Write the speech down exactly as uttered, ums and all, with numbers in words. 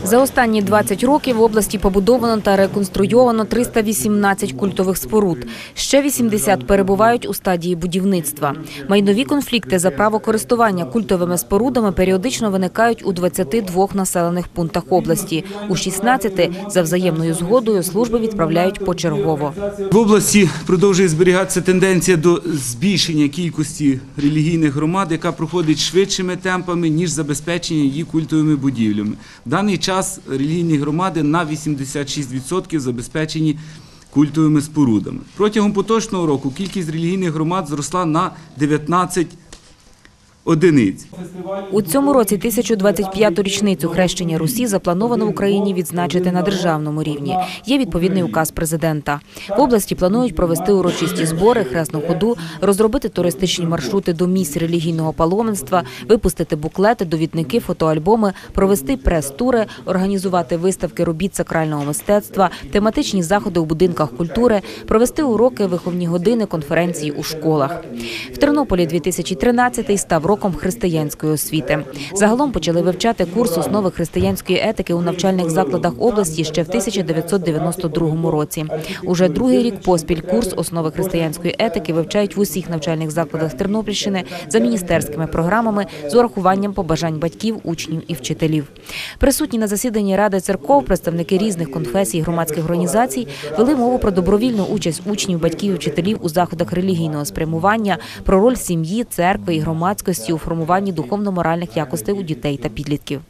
За останні двадцять років в області побудовано та реконструйовано триста вісімнадцять культових споруд. Ще вісімдесят перебувають у стадії будівництва. Майнові конфлікти за право користування культовими спорудами періодично виникають у двадцяти двох населених пунктах області. У шістнадцяти за взаємною згодою служби відправляють почергово. В області продовжує зберігатися тенденція до збільшення кількості релігійних громад, яка проходить швидшими темпами, ніж забезпечення її культовими будівлями. В даний час релігійні громади на вісімдесят шість відсотків забезпечені культовими спорудами. Протягом поточного року кількість релігійних громад зросла на дев'ятнадцять одиниць. У цьому році тисячу двадцять п'яту річницю хрещення Русі заплановано в Україні відзначити на державному рівні. Є відповідний указ президента. В області планують провести урочисті збори, хресну ходу, розробити туристичні маршрути до місць релігійного паломництва, випустити буклети, довідники, фотоальбоми, провести прес-тури, організувати виставки робіт сакрального мистецтва, тематичні заходи у будинках культури, провести уроки, виховні години, конференції у школах. В Тернополі дві тисячі тринадцятий став роком християнської освіти. Загалом почали вивчати курс основи християнської етики у навчальних закладах області ще в тисяча дев'ятсот дев'яносто другому році. Уже другий рік поспіль курс основи християнської етики вивчають в усіх навчальних закладах Тернопільщини за міністерськими програмами з урахуванням побажань батьків, учнів і вчителів. Присутні на засіданні Ради церков представники різних конфесій і громадських організацій вели мову про добровільну участь учнів, батьків і вчителів у заходах релігійного спрямування, про роль сім'ї, церкви і громадськості у формуванні духовно-моральних якостей у дітей та підлітків.